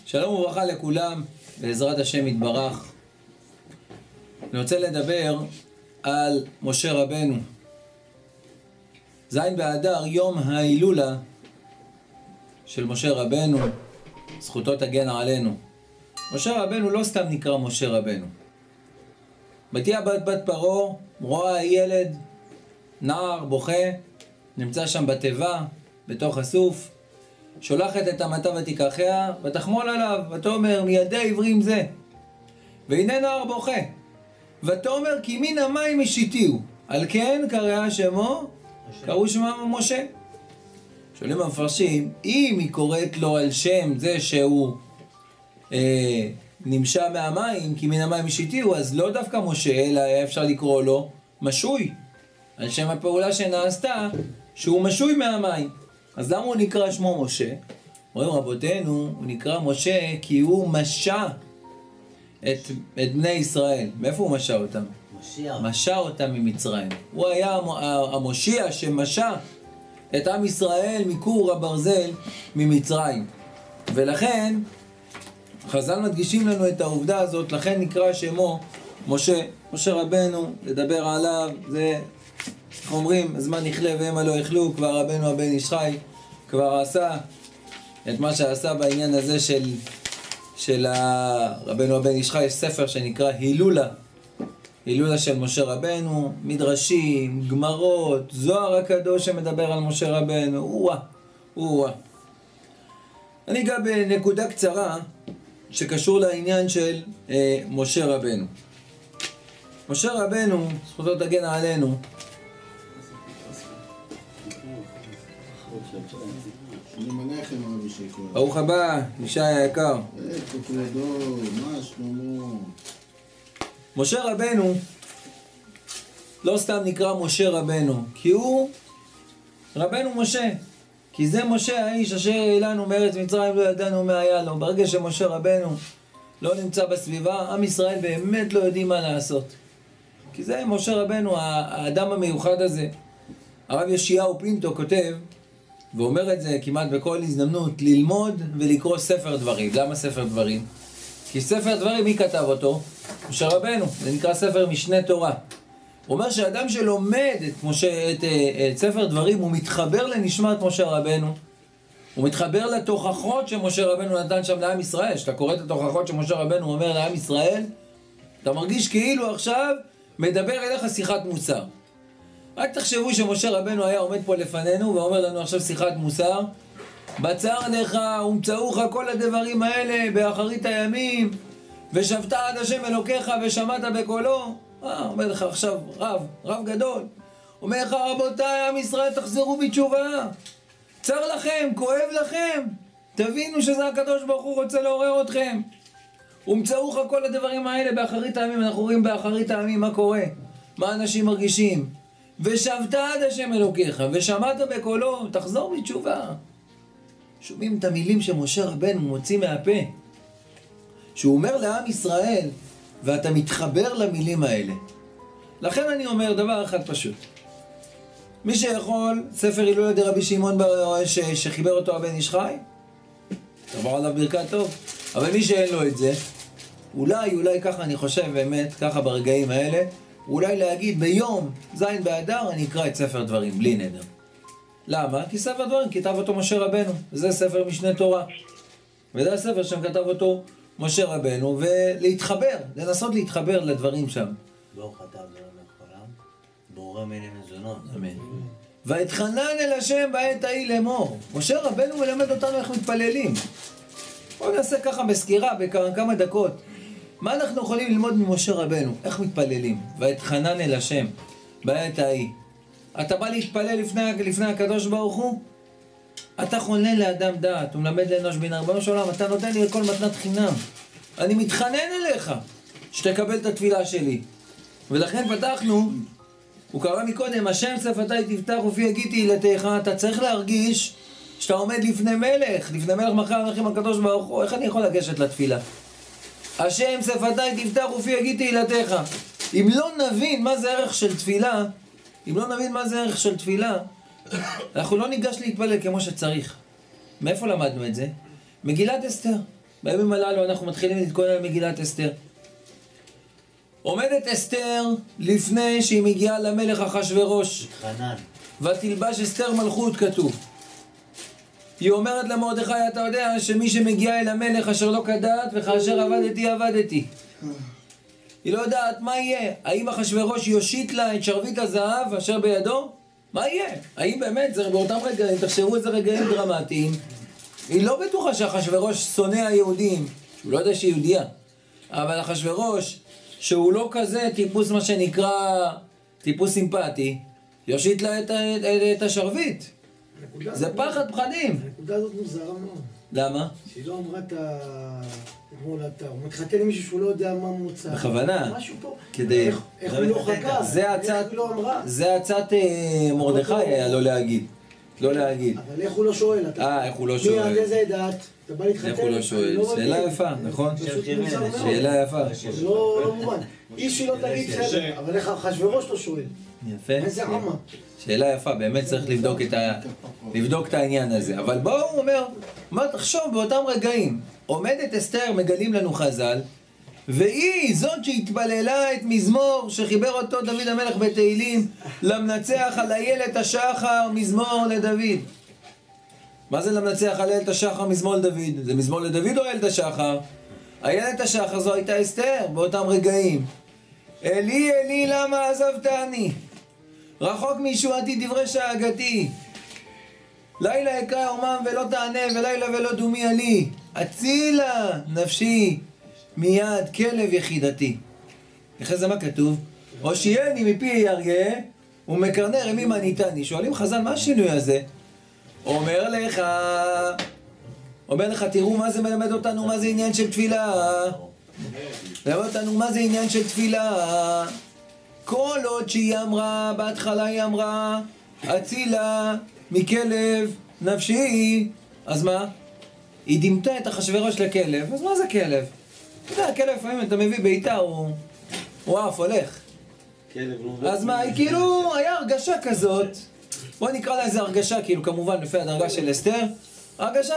שלום וברכה לכולם, בעזרת השם יתברך. אני רוצה לדבר על משה רבנו. זין באדר, יום ההילולה של משה רבנו, זכותו תגן עלינו. משה רבנו לא סתם נקרא משה רבנו. בתיה בת פרעה רואה ילד, נער, בוכה, נמצא שם בתיבה, בתוך הסוף, שולחת את המטה ותיקחיה, ותחמול עליו, ותאמר מידי עברים זה. והנה נער בוכה, ותאמר כי מן המים השיתיהו, על כן קרא שמו, קראו שמו משה. שואלים המפרשים, אם היא קוראת לו על שם זה שהוא נמשע מהמים, כי מן המים השיתיהו, אז לא דווקא משה, אלא אפשר לקרוא לו משוי, על שם הפעולה שנעשתה, שהוא משוי מהמים. אז למה הוא נקרא שמו משה? אומרים רבותינו, הוא נקרא משה כי הוא משע את בני ישראל. מאיפה הוא משע אותם? משע אותם ממצרים. הוא היה המושיע שמשע את עם ישראל מכור הברזל ממצרים. ולכן, חז"ל מדגישים לנו את העובדה הזאת, לכן נקרא שמו משה. משה רבנו, לדבר עליו, זה, איך אומרים, הזמן יכלה והם לא יכלו, כבר רבנו הבן איש חי, כבר עשה את מה שעשה בעניין הזה של רבנו הבן איש חי. יש ספר שנקרא הילולה, הילולה של משה רבנו, מדרשים, גמרות, זוהר הקדוש שמדבר על משה רבנו. אני אגע בנקודה קצרה שקשור לעניין של משה רבנו. משה רבנו, זכותו תגן עלינו, ברוך הבא, ישי היקר. משה רבנו לא סתם נקרא משה רבנו, כי הוא רבנו משה, כי זה משה האיש אשר אלינו מארץ מצרים לא ידענו מה היה לו. ברגע שמשה רבנו לא נמצא בסביבה, עם ישראל באמת לא יודעים מה לעשות, כי זה משה רבנו, האדם המיוחד הזה. הרב יאשיהו פינטו כותב ואומר את זה כמעט בכל הזדמנות, ללמוד ולקרוא ספר דברים. למה ספר דברים? כי ספר דברים, מי כתב אותו? משה רבנו. זה נקרא ספר משנה תורה. הוא אומר שאדם שלומד את ספר דברים, הוא מתחבר לנשמת משה רבנו, הוא מתחבר לתוכחות שמשה רבנו נתן שם לעם ישראל. כשאתה קורא את התוכחות שמשה רבנו אומר לעם ישראל, אתה מרגיש כאילו עכשיו מדבר אליך שיחת מוסר. רק תחשבו שמשה רבנו היה עומד פה לפנינו ואומר לנו עכשיו שיחת מוסר, בצר לך ומצאוך כל הדברים האלה באחרית הימים, ושבת עד השם אלוקיך ושמעת בקולו. אומר לך עכשיו רב גדול, אומר לך רבותיי עם ישראל תחזרו בתשובה, צר לכם, כואב לכם, תבינו שזה הקדוש ברוך הוא רוצה לעורר אתכם. ומצאוך כל הדברים האלה באחרית הימים. אנחנו רואים באחרית הימים מה קורה, מה אנשים מרגישים. ושבת עד השם אלוקיך ושמעת בקולו, תחזור בתשובה. שומעים את המילים שמשה רבנו מוציא מהפה, שהוא אומר לעם ישראל, ואתה מתחבר למילים האלה. לכן אני אומר דבר אחד פשוט, מי שיכול, ספר הילולה דרבי שמעון שחיבר אותו הבן איש חי, תבוא עליו ברכת טוב. אבל מי שאין לו את זה, אולי ככה אני חושב באמת, ככה ברגעים האלה, אולי להגיד ביום זין באדר אני אקרא את ספר דברים, בלי נדר. למה? כי ספר דברים כתב אותו משה רבנו, וזה ספר משנה תורה, וזה הספר שכתב אותו משה רבנו, ולהתחבר, לנסות להתחבר לדברים שם. ברוך אתה אדוני מלך העולם, בורא מיני מזונות. אמן. ואתחנן אל השם בעת ההיא לאמור. משה רבנו מלמד אותנו איך מתפללים. בואו נעשה ככה בסקירה בכמה דקות. מה אנחנו יכולים ללמוד ממשה רבנו? איך מתפללים? ואתחנן אל השם בעת ההיא. אתה בא להתפלל לפני הקדוש ברוך הוא? אתה חונן לאדם דעת, הוא מלמד לאנוש בינה. ריבונו של עולם, אתה נותן לי לכל מתנת חינם. אני מתחנן אליך שתקבל את התפילה שלי. ולכן פתחנו, הוא קרא מקודם, השם שפתי תפתח ופי יגיד תהילתך. אתה צריך להרגיש שאתה עומד לפני מלך מחר המלכים הקדוש ברוך הוא. איך אני יכול לגשת לתפילה? השם שפתי תפתח ופי יגיד תהילתך. אם לא נבין מה זה ערך של תפילה, אנחנו לא ניגש להתפלל כמו שצריך. מאיפה למדנו את זה? מגילת אסתר. בימים הללו אנחנו מתחילים להתכונן למגילת אסתר. עומדת אסתר לפני שהיא מגיעה למלך אחשוורוש. חנן. ותלבש אסתר מלכות כתוב. היא אומרת למרדכי, אתה יודע שמי שמגיע אל המלך אשר לא כדעת וכאשר עבדתי עבדתי. היא לא יודעת מה יהיה. האם אחשוורוש יושיט לה את שרביט הזהב אשר בידו? מה יהיה? האם באמת, זה באותם רגעים, תחשבו איזה רגעים דרמטיים. היא לא בטוחה שאחשוורוש שונא היהודים. הוא לא יודע שהיא יהודייה. אבל אחשוורוש, שהוא לא כזה טיפוס מה שנקרא טיפוס סימפטי, יושיט לה את השרביט. זה פחד פחדים. הנקודה הזאת מוזרה מאוד. למה? שהיא לא אמרה את ה... הוא מתחתן עם מישהו שהוא לא יודע מה מוצא. בכוונה. משהו פה. כדי... איך הוא לא חגה? זה הצעת מרדכי היה לא להגיד. לא להגיד. אבל איך הוא לא שואל? איך הוא לא שואל? מי על איזה דת? אתה בא להתחתן? איך הוא לא שואל? שאלה יפה, נכון? שאלה יפה. לא מובן. איש שלא תגיד בסדר, אבל איך אחשוורוש לא שואל? יפה. איזה עמה. שאלה יפה, באמת צריך לבדוק את העניין הזה. אבל בואו, הוא אומר, תחשוב באותם רגעים, עומדת אסתר, מגלים לנו חז"ל, והיא זאת שהתפללה את מזמור שחיבר אותו דוד המלך בתהילים, למנצח על איילת השחר מזמור לדוד. מה זה למנצח על איילת השחר מזמור לדוד? זה מזמור לדוד או איילת השחר? איילת השחר זו הייתה אסתר באותם רגעים. אלי אלי למה עזבתני, רחוק מישועתי דברי שאגתי, לילה אקרא יומם ולא תענה ולילה ולא דומי עלי, הצילה נפשי מיד כלב יחידתי. אחרי זה מה כתוב? הושיעני מפי אריה ומקרני רמי מניתני. שואלים חז"ל מה השינוי הזה? אומר לך תראו מה זה מלמד אותנו, מה זה עניין של תפילה. מלמד אותנו מה זה עניין של תפילה. כל עוד שהיא אמרה, בהתחלה היא אמרה הצילה מכלב נפשי, אז מה? היא דימתה את אחשוורוש לכלב. אז מה זה כלב? אתה יודע, הכלב לפעמים אתה מביא ביתה, הוא אף הולך. אז מה, היא כאילו, היה הרגשה כזאת, בוא נקרא לה איזה הרגשה, כאילו כמובן לפי הדרגה של אסתר, הרגשה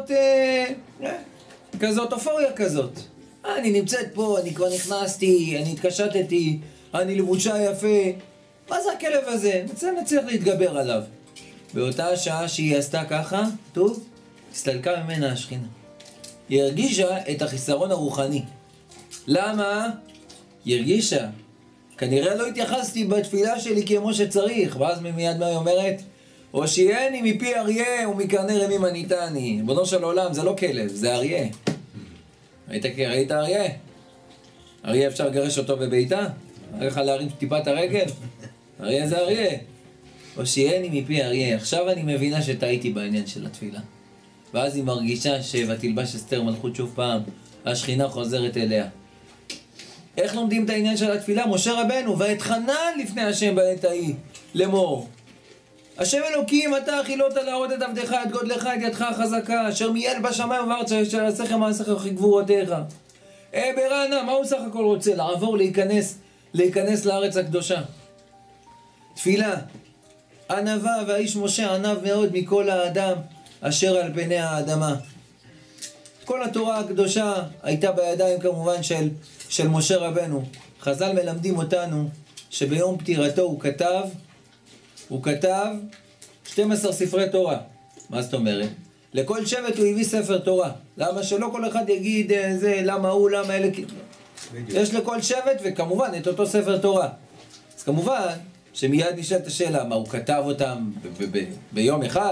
כזאת אופוריה כזאת. אני נמצאת פה, אני כבר נכנסתי, אני התקשטתי, אני לבושה יפה. מה זה הכלב הזה? נצליח להתגבר עליו. באותה שעה שהיא עשתה ככה, טוב, הסתלקה ממנה השכינה. היא הרגישה את החיסרון הרוחני. למה? היא הרגישה. כנראה לא התייחסתי בתפילה שלי כמו שצריך. ואז מיד מה היא אומרת? הושיעני מפי אריה ומקרני רמי מניתני. בנו של עולם, זה לא כלב, זה אריה. ראית אריה? אריה אפשר לגרש אותו בביתה? הולך להרים טיפה את הרגל? אריה זה אריה. הושיעני מפי אריה. עכשיו אני מבינה שטעיתי בעניין של התפילה. ואז היא מרגישה ותלבש אסתר מלכות שוב פעם, השכינה חוזרת אליה. איך לומדים את העניין של התפילה? משה רבנו, ואתחנן לפני השם בעת ההיא, לאמור. השם אלוקים, אתה החילות להראות את עבדך, את גודלך, את ידך החזקה, אשר מייל בשמיים ובארץ, אשר עשיכם מעשיך וכי גבורתך. ברענה, מה הוא סך הכל רוצה? לעבור, להיכנס לארץ הקדושה. תפילה. ענווה, והאיש משה ענב מאוד מכל האדם אשר על פני האדמה. כל התורה הקדושה הייתה בידיים כמובן של משה רבנו. חז"ל מלמדים אותנו שביום פטירתו הוא כתב 12 ספרי תורה. מה זאת אומרת? לכל שבט הוא הביא ספר תורה. למה שלא כל אחד יגיד זה, למה הוא, למה אלה... יש לכל שבט וכמובן את אותו ספר תורה. אז כמובן שמיד נשאלת השאלה, מה הוא כתב אותם ביום אחד?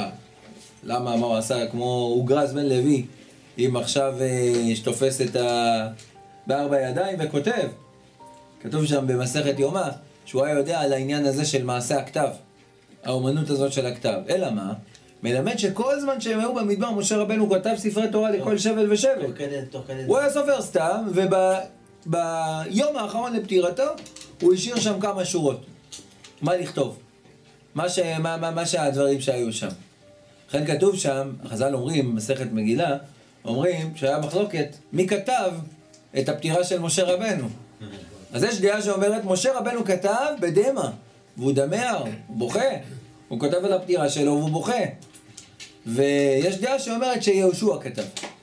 מה הוא עשה כמו אוגרז בן לוי, אם עכשיו שתופס בארבע ידיים וכותב. כתוב שם במסכת יומא, שהוא היה יודע על העניין הזה של מעשה הכתב, האומנות הזאת של הכתב. אלא מה? מלמד שכל זמן שהם היו במדבר, משה רבנו כתב ספרי תורה לכל שבט ושבט. הוא היה סופר סתם, וביום האחרון לפטירתו, הוא השאיר שם כמה שורות. מה לכתוב? מה שהדברים שהיו שם. לכן כתוב שם, חז"ל אומרים, מסכת מגילה, אומרים שהיה מחלוקת, מי כתב את הפטירה של משה רבנו? אז יש דעה שאומרת, משה רבנו כתב בדמע, והוא דמע, הוא בוכה. הוא כותב על הפטירה שלו והוא בוכה. ויש דעה שאומרת שיהושע כתב.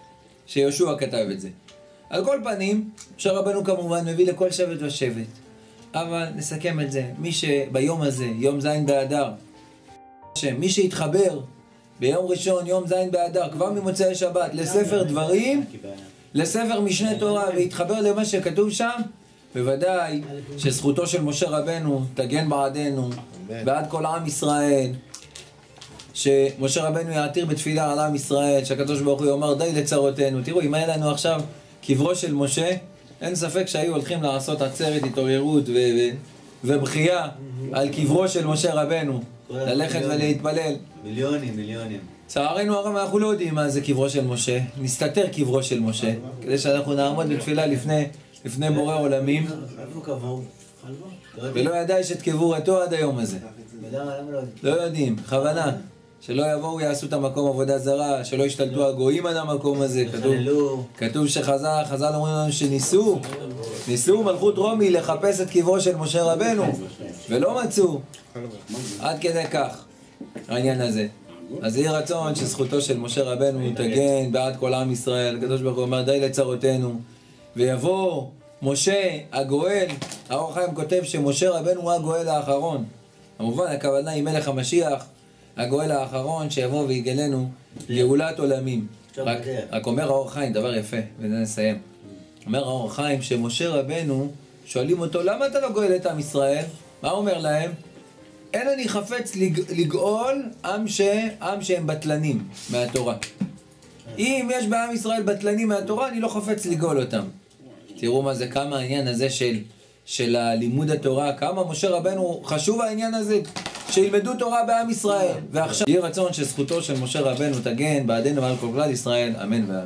שיהושע כתב את זה. על כל פנים, משה רבנו כמובן מביא לכל שבט ושבט. אבל נסכם את זה, מי שביום הזה, יום ז' באדר, מי שהתחבר ביום ראשון, יום ז' באדר, כבר ממוצאי שבת, לספר דברים, לספר משנה תורה, והתחבר למה שכתוב שם, בוודאי שזכותו של משה רבנו תגן בעדנו, בעד כל עם ישראל, שמשה רבנו יעתיר בתפילה על עם ישראל, שהקדוש ברוך הוא יאמר די לצרותינו. תראו, אם היה לנו עכשיו קברו של משה, אין ספק שהיו הולכים לעשות עצרת התעוררות ובכייה על קברו של משה רבנו, ללכת ולהתפלל. מיליונים. צערנו הרב, אנחנו לא יודעים מה זה קברו של משה, נסתתר קברו של משה, כדי שאנחנו נעמוד בתפילה לפני בורא עולמים, איפה קבור? ולא ידע שאת קבורתו עד היום הזה. לא יודעים, בכוונה. שלא יבואו יעשו את המקום עבודה זרה, שלא ישתלטו הגויים על המקום הזה. כתוב שחז"ל אומרים לנו שניסו מלכות רומי לחפש את קברו של משה רבנו, ולא מצאו. עד כדי כך העניין הזה. אז יהי רצון שזכותו של משה רבנו תגן בעד כל עם ישראל. הקדוש ברוך הוא אומר די לצרותינו, ויבוא משה הגואל. האור החיים כותב שמשה רבנו הוא הגואל האחרון. כמובן הכוונה היא מלך המשיח, הגואל האחרון שיבוא ויגלנו גאולת עולמים. רק אומר האור החיים דבר יפה, וזה נסיים. אומר האור החיים שמשה רבנו, שואלים אותו למה אתה לא גואל את עם ישראל? מה אומר להם? אין אני חפץ לגאול עם שהם בטלנים מהתורה. אם יש בעם ישראל בטלנים מהתורה, אני לא חפץ לגאול אותם. תראו מה זה, כמה העניין הזה של הלימוד התורה, כמה משה רבנו חשוב העניין הזה, שילמדו תורה בעם ישראל. ועכשיו יהיה רצון שזכותו של משה רבנו תגן בעדנו ועל כל כלל ישראל, אמן ואמן.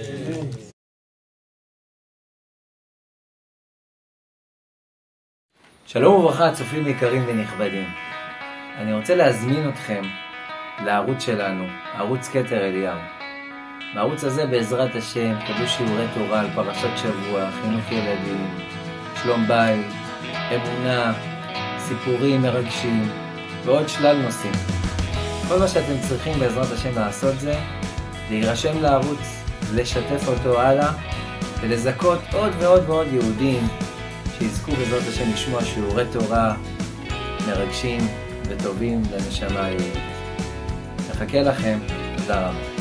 שלום וברכה, צופים יקרים ונכבדים. אני רוצה להזמין אתכם לערוץ שלנו, ערוץ כתר אליהו. בערוץ הזה בעזרת השם תקבלו שיעורי תורה על פרשת שבוע, חינוך ילדים, שלום בית, אמונה, סיפורים מרגשים ועוד שלל נושאים. כל מה שאתם צריכים בעזרת השם לעשות זה להירשם לערוץ, לשתף אותו הלאה ולזכות עוד ועוד ועוד יהודים שיזכו בעזרת השם לשמוע שיעורי תורה מרגשים וטובים לנשמה היהודית. מחכה לכם, תודה רבה.